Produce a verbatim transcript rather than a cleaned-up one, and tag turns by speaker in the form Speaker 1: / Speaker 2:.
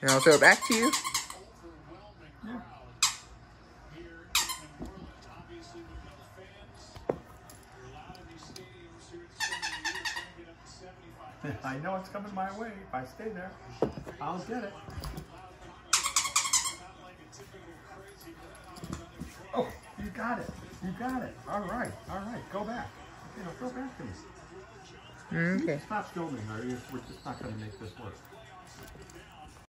Speaker 1: And I'll throw it back to you.
Speaker 2: Yeah. I know it's coming my way. If I stay there, I'll get it. Oh, you got it. You got it. All right. All right. Go back. You know, go back to me.
Speaker 1: Okay.
Speaker 2: Stop filming, or we're just not going to make this work.